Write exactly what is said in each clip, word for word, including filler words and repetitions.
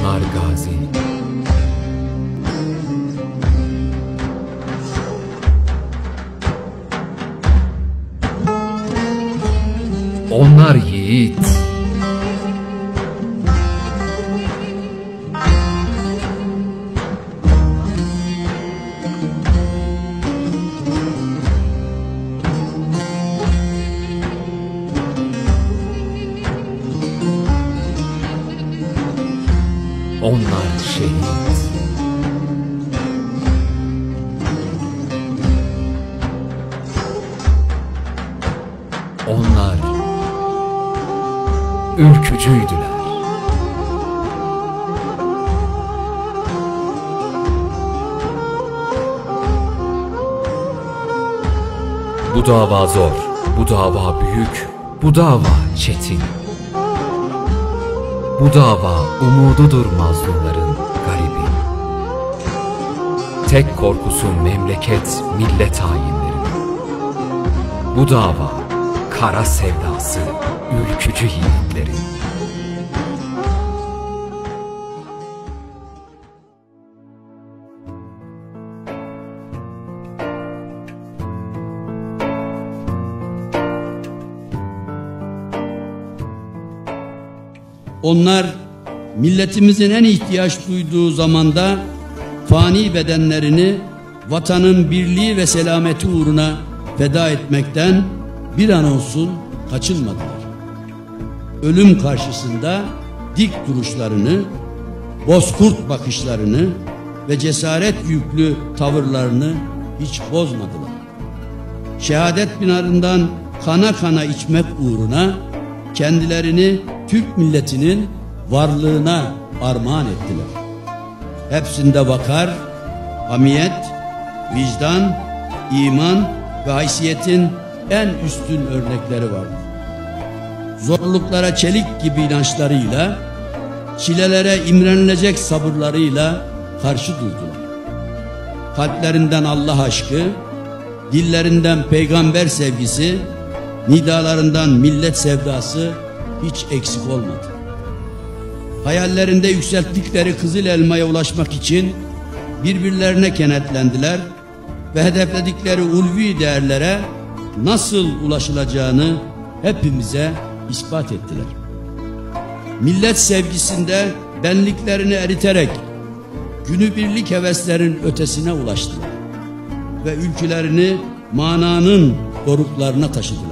onlar gazi. Onlar yiğit. Onlar şehit. Onlar ülkücüydüler. Bu dava zor, bu dava büyük, bu dava çetin. Bu dava umududur mazlumların garibi. Tek korkusu memleket, millet hainleri. Bu dava kara sevdası ülkücü yiğitlerin. Onlar milletimizin en ihtiyaç duyduğu zamanda fani bedenlerini vatanın birliği ve selameti uğruna feda etmekten bir an olsun kaçınmadılar. Ölüm karşısında dik duruşlarını, bozkurt bakışlarını ve cesaret yüklü tavırlarını hiç bozmadılar. Şehadet pınarından kana kana içmek uğruna kendilerini Türk milletinin varlığına armağan ettiler. Hepsinde vakar, hamiyet, vicdan, iman ve haysiyetin en üstün örnekleri vardı. Zorluklara çelik gibi inançlarıyla, çilelere imrenilecek sabırlarıyla karşı durdular. Kalplerinden Allah aşkı, dillerinden peygamber sevgisi, nidalarından millet sevdası hiç eksik olmadı. Hayallerinde yükselttikleri kızıl elmaya ulaşmak için birbirlerine kenetlendiler ve hedefledikleri ulvi değerlere nasıl ulaşılacağını hepimize ispat ettiler. Millet sevgisinde benliklerini eriterek günübirlik heveslerin ötesine ulaştılar ve ülkülerini mananın doruklarına taşıdılar.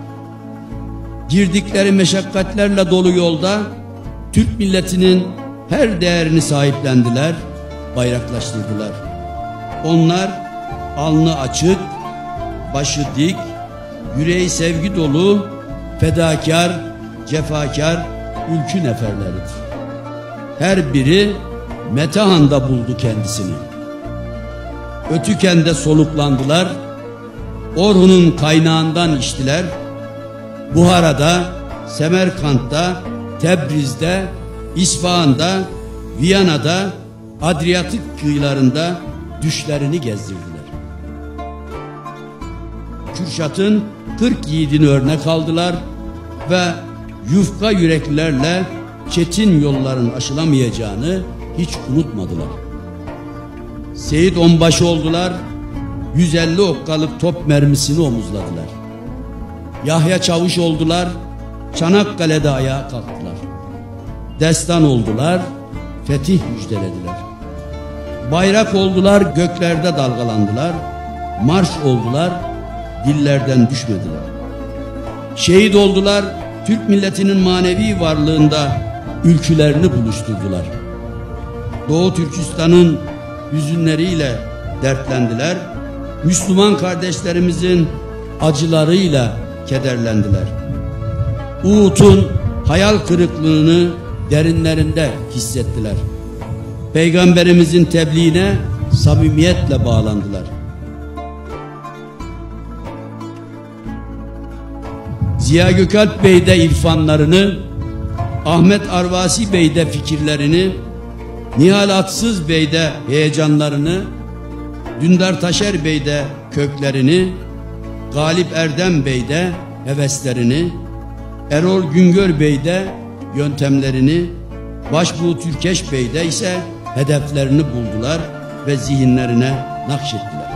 Girdikleri meşakkatlerle dolu yolda Türk milletinin her değerini sahiplendiler, bayraklaştırdılar. Onlar alnı açık, başı dik, yüreği sevgi dolu, fedakar, cefakar ülkü neferleridir. Her biri Metehan'da buldu kendisini. Ötüken'de soluklandılar, Orhun'un kaynağından içtiler, Buhara'da, Semerkant'ta, Tebriz'de, İsfahan'da, Viyana'da, Adriyatik kıyılarında düşlerini gezdirdiler. Kürşat'ın kırk yiğidini örnek aldılar ve yufka yüreklilerle çetin yolların aşılamayacağını hiç unutmadılar. Seyit Onbaşı oldular, yüz elli okkalık top mermisini omuzladılar. Yahya Çavuş oldular, Çanakkale'de ayağa kalktılar. Destan oldular, fetih müjdelediler. Bayrak oldular, göklerde dalgalandılar. Marş oldular, dillerden düşmediler. Şehit oldular, Türk milletinin manevi varlığında ülkülerini buluşturdular. Doğu Türkistan'ın hüzünleriyle dertlendiler. Müslüman kardeşlerimizin acılarıyla kederlendiler. Uhud'un hayal kırıklığını derinlerinde hissettiler. Peygamberimizin tebliğine samimiyetle bağlandılar. Ziya Gökalp Bey'de irfanlarını, Ahmet Arvasi Bey'de fikirlerini, Nihal Atsız Bey'de heyecanlarını, Dündar Taşer Bey'de köklerini, Galip Erdem Bey'de heveslerini, Erol Güngör Bey'de yöntemlerini, Başbuğ Türkeş Bey'de ise hedeflerini buldular ve zihinlerine nakşettiler.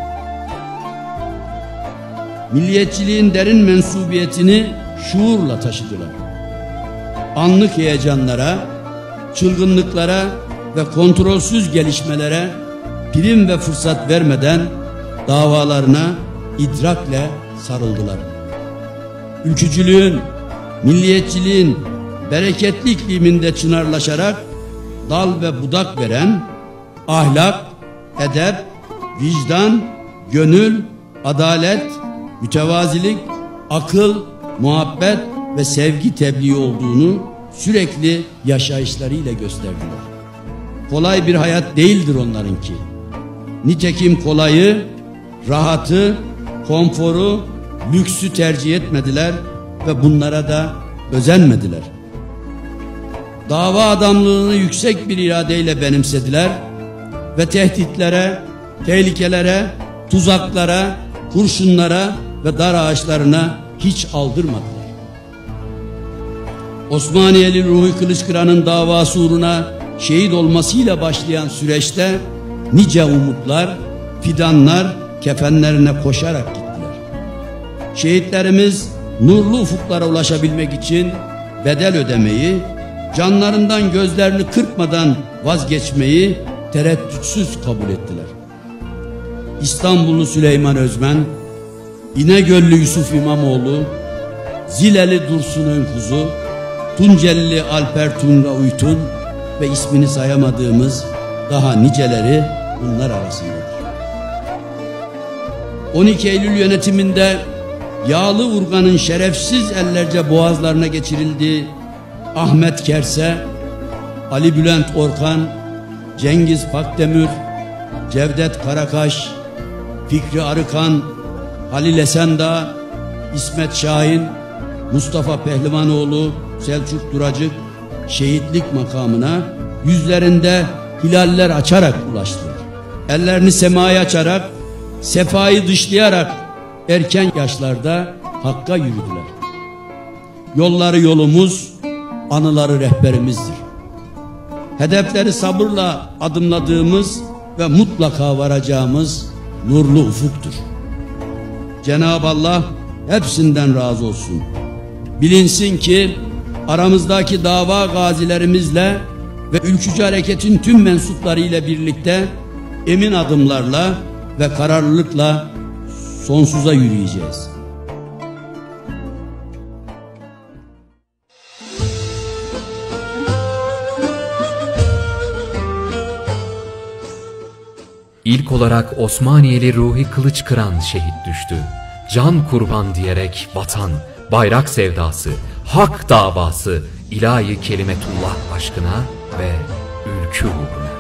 Milliyetçiliğin derin mensubiyetini şuurla taşıdılar. Anlık heyecanlara, çılgınlıklara ve kontrolsüz gelişmelere prim ve fırsat vermeden davalarına idrakle sarıldılar. Ülkücülüğün, milliyetçiliğin bereketli ikliminde çınarlaşarak dal ve budak veren ahlak, edep, vicdan, gönül, adalet, mütevazilik, akıl, muhabbet ve sevgi tebliği olduğunu sürekli yaşayışlarıyla gösterdiler. Kolay bir hayat değildir onlarınki. Nitekim kolayı, rahatı, konforu, lüksü tercih etmediler ve bunlara da özenmediler. Dava adamlığını yüksek bir iradeyle benimsediler ve tehditlere, tehlikelere, tuzaklara, kurşunlara ve dar ağaçlarına hiç aldırmadılar. Osmaniyeli Ruhi Kılıçkıran'ın davası uğruna şehit olmasıyla başlayan süreçte nice umutlar, fidanlar kefenlerine koşarak gittiler. Şehitlerimiz nurlu ufuklara ulaşabilmek için bedel ödemeyi, canlarından gözlerini kırpmadan vazgeçmeyi tereddütsüz kabul ettiler. İstanbullu Süleyman Özmen, İnegöllü Yusuf İmamoğlu, Zileli Dursun Önkuzu, Tuncelili Alper Tunga Uytun ve ismini sayamadığımız daha niceleri bunlar arasındadır. on iki Eylül yönetiminde yağlı urganın şerefsiz ellerce boğazlarına geçirildiği Ahmet Kerse, Ali Bülent Orkan, Cengiz Pakdemir, Cevdet Karakaş, Fikri Arıkan, Halil Esendağ, İsmet Şahin, Mustafa Pehlivanoğlu, Selçuk Duracık şehitlik makamına yüzlerinde hilaller açarak ulaştılar. Ellerini semaya açarak, sefayı dışlayarak erken yaşlarda hakka yürüdüler. Yolları yolumuz, anıları rehberimizdir. Hedefleri sabırla adımladığımız ve mutlaka varacağımız nurlu ufuktur. Cenab-ı Allah hepsinden razı olsun. Bilinsin ki aramızdaki dava gazilerimizle ve ülkücü hareketin tüm mensupları ile birlikte emin adımlarla ve kararlılıkla sonsuza yürüyeceğiz. İlk olarak Osmaniyeli Ruhi Kılıçkıran şehit düştü. Can kurban diyerek vatan, bayrak sevdası, hak davası, ilahi kelimetullah aşkına ve ülkü uğruna.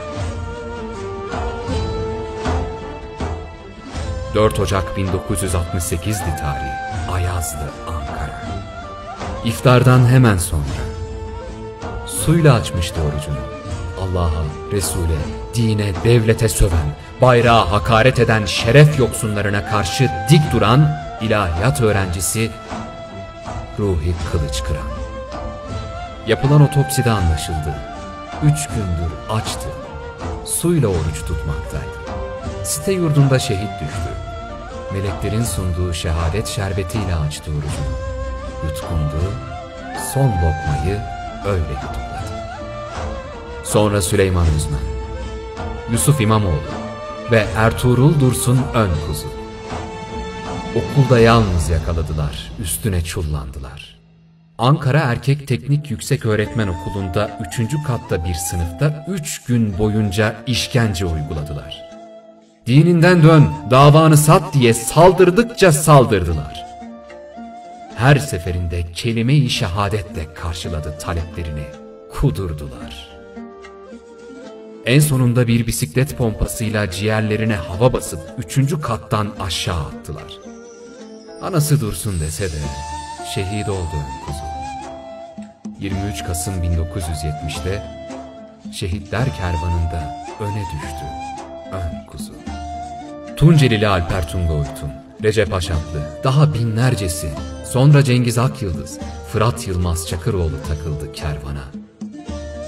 dört Ocak bin dokuz yüz altmış sekiz'di tarih, Ayazlı, Ankara. İftardan hemen sonra suyla açmıştı orucunu. Allah'a, Resul'e, dine, devlete söven, bayrağa hakaret eden şeref yoksunlarına karşı dik duran ilahiyat öğrencisi Ruhi Kılıçkıran. Yapılan otopside anlaşıldı. Üç gündür açtı. Suyla oruç tutmaktaydı. Site yurdunda şehit düştü. Meleklerin sunduğu şehadet şerbetiyle açtı orucunu. Yutkundu, son lokmayı öyle yutukladı. Sonra Süleyman Özmen, Yusuf İmamoğlu ve Ertuğrul Dursun Önkuzu. Okulda yalnız yakaladılar, üstüne çullandılar. Ankara Erkek Teknik Yükseköğretmen Okulu'nda üçüncü katta bir sınıfta üç gün boyunca işkence uyguladılar. Dininden dön, davanı sat diye saldırdıkça saldırdılar. Her seferinde kelime-i şehadetle karşıladı taleplerini, kudurdular. En sonunda bir bisiklet pompasıyla ciğerlerine hava basıp üçüncü kattan aşağı attılar. Anası dursun dese de şehit oldu Önkuzu. yirmi üç Kasım bin dokuz yüz yetmiş'te şehitler kervanında öne düştü Önkuzu. Tuncelili Alper Tunga Uytun, Recep Aşaplı, daha binlercesi, sonra Cengiz Akyıldız, Fırat Yılmaz Çakıroğlu takıldı kervana.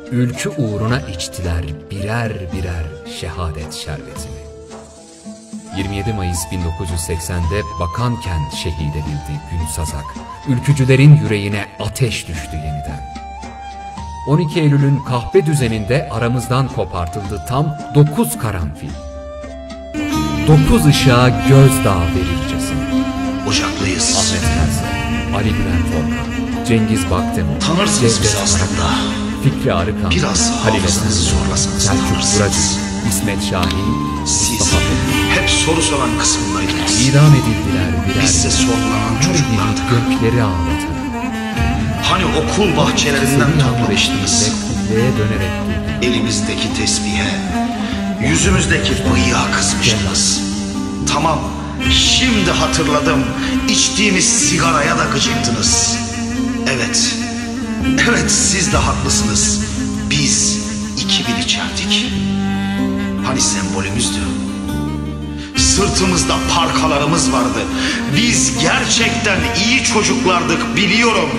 ülkü uğruna içtiler birer birer şehadet şerbetini. yirmi yedi Mayıs bin dokuz yüz seksende Bakanken şehit edildi Gün Sazak. Ülkücülerin yüreğine ateş düştü yeniden. on iki Eylül'ün kahpe düzeninde aramızdan kopartıldı tam dokuz karanfil. Dokuz ışığa gözdağı verircesine. Ocaklıyız. Ahmet Ersoy, Ali Bülent Orhan, Cengiz Bakdemir, Tanırsınız bizi aslında. Fikri Arıkan, Biraz Halil hafızanızı Esen, zorlasanız Selçuk tanırsınız. Buracı, İsmet Şahin, Siz Mustafa Fethi. hep soru soran kısımdaydınız. İdam edildiler birer. Biz size sorgulanan Her çocuklardık. biri gökleri ağlatan. Hani okul bahçelerinden toplamıştınız. Kubbeye dönerek durdu. Elimizdeki tesbihe, yüzümüzdeki bıyığa kızmıştınız. Tamam, şimdi hatırladım. İçtiğimiz sigaraya da gıcıktınız. Evet, evet siz de haklısınız. Biz iki bin içerdik. Hani sembolümüzdü. Sırtımızda parkalarımız vardı. Biz gerçekten iyi çocuklardık, biliyorum.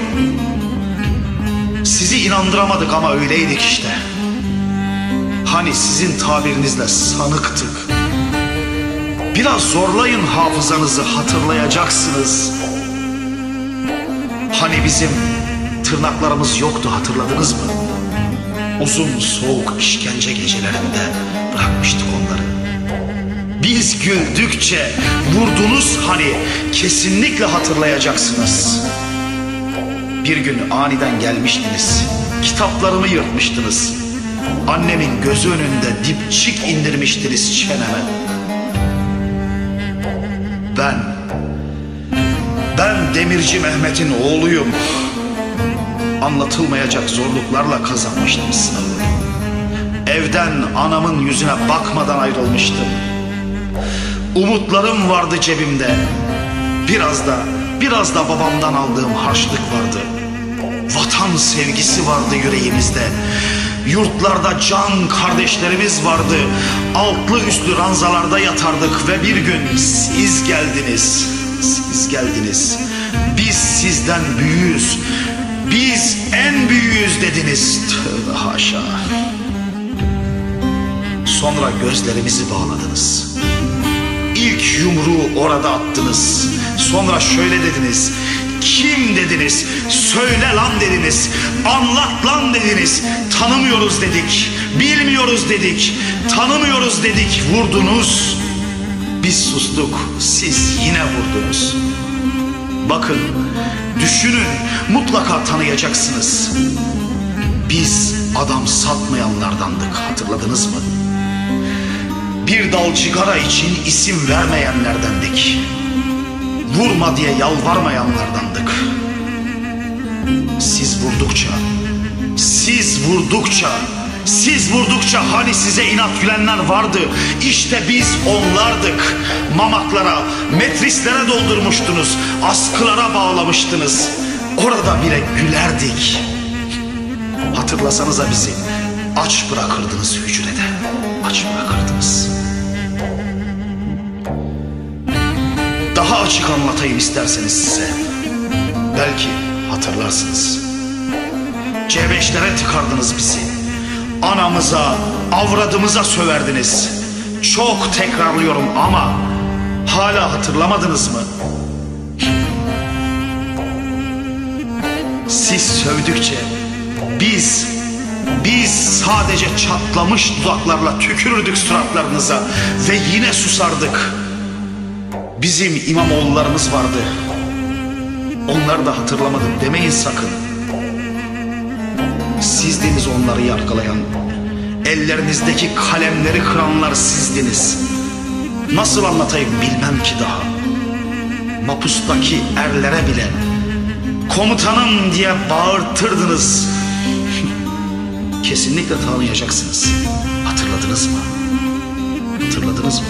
Sizi inandıramadık ama öyleydik işte. Hani sizin tabirinizle sanıktık. Biraz zorlayın hafızanızı, hatırlayacaksınız. Hani bizim tırnaklarımız yoktu, hatırladınız mı? Uzun soğuk işkence gecelerinde bırakmıştık onları. Biz güldükçe vurdunuz hani, kesinlikle hatırlayacaksınız. Bir gün aniden gelmiştiniz, kitaplarımı yırtmıştınız. Annemin gözü önünde dipçik indirmiştiniz çeneme. Ben, ben Demirci Mehmet'in oğluyum. Anlatılmayacak zorluklarla kazanmıştım sınavı. Evden anamın yüzüne bakmadan ayrılmıştım. Umutlarım vardı cebimde. Biraz da, biraz da babamdan aldığım harçlık vardı. Vatan sevgisi vardı yüreğimizde. Yurtlarda can kardeşlerimiz vardı. Altlı üstlü ranzalarda yatardık ve bir gün siz geldiniz. Siz geldiniz. Biz sizden büyüğüz. Biz en büyüğüz dediniz. Tövbe haşa. Sonra gözlerimizi bağladınız. İlk yumruğu orada attınız. Sonra şöyle dediniz. Kim dediniz? Söyle lan dediniz. Anlat lan dediniz. Tanımıyoruz dedik. Bilmiyoruz dedik. Tanımıyoruz dedik. Vurdunuz. Biz sustuk. Siz yine vurdunuz. Bakın, düşünün, mutlaka tanıyacaksınız. Biz adam satmayanlardandık, hatırladınız mı? Bir dal sigara için isim vermeyenlerdendik. Vurma diye yalvarmayanlardandık. Siz vurdukça, siz vurdukça, siz vurdukça hani size inat gülenler vardı. İşte biz onlardık. Mamaklara, metrislere doldurmuştunuz. Askılara bağlamıştınız. Orada bile gülerdik. Hatırlasanıza bizi. Aç bırakırdınız hücrede. Aç bırakırdınız. Daha açık anlatayım isterseniz size. Belki hatırlarsınız. C beşlere tıkardınız bizi. Anamıza, avradımıza söverdiniz. Çok tekrarlıyorum ama hala hatırlamadınız mı? Siz sövdükçe biz, biz sadece çatlamış dudaklarla tükürürdük suratlarınıza ve yine susardık. Bizim İmamoğullarımız vardı. Onları da hatırlamadım demeyin sakın. Sizdiniz onları yargılayan, ellerinizdeki kalemleri kıranlar sizdiniz. Nasıl anlatayım bilmem ki daha. Mapustaki erlere bile komutanım diye bağırtırdınız. Kesinlikle tanıyacaksınız. Hatırladınız mı? Hatırladınız mı?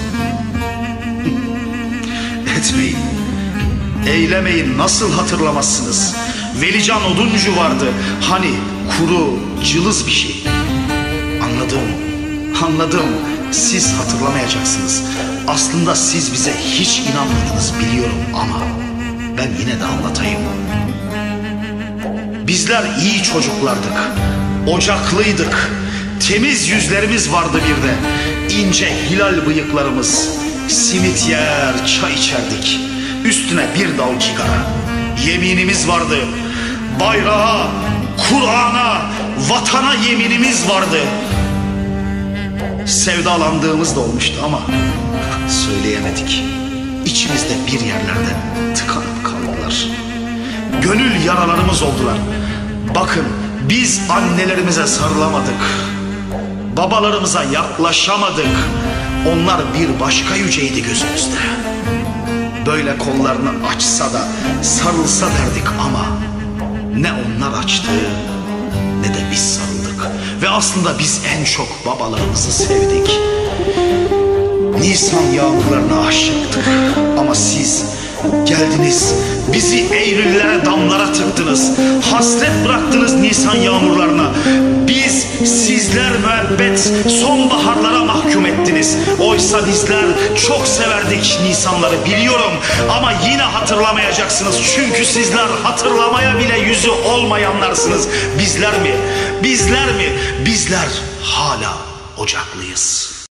Etmeyin, eylemeyin, nasıl hatırlamazsınız? Velican Oduncu vardı, hani kuru, cılız bir şey. Anladım, anladım. Siz hatırlamayacaksınız. Aslında siz bize hiç inanmadınız biliyorum ama ben yine de anlatayım. Bizler iyi çocuklardık. Ocaklıydık, temiz yüzlerimiz vardı bir de. İnce hilal bıyıklarımız. Simit yer, çay içerdik. Üstüne bir dal cigara. Yeminimiz vardı. Bayrağa, Kur'an'a, vatana yeminimiz vardı. Sevdalandığımız da olmuştu ama söyleyemedik. İçimizde bir yerlerde tıkanıp kaldılar. Gönül yaralarımız oldular. Bakın, biz annelerimize sarılamadık. Babalarımıza yaklaşamadık. Onlar bir başka yüceydi gözümüzde. Böyle kollarını açsa da sarılsa derdik ama ne onlar açtı ne de biz sarıldık. Ve aslında biz en çok babalarımızı sevdik. Nisan yağmurlarına aşıktık ama siz geldiniz, bizi Eylüllere, damlara tıktınız. Hasret bıraktınız Nisan yağmurlarına. Biz, sizler müebbet sonbaharlara mahkum ettiniz. Oysa bizler çok severdik Nisanları, biliyorum. Ama yine hatırlamayacaksınız. Çünkü sizler hatırlamaya bile yüzü olmayanlarsınız. Bizler mi? Bizler mi? Bizler hala ocaklıyız.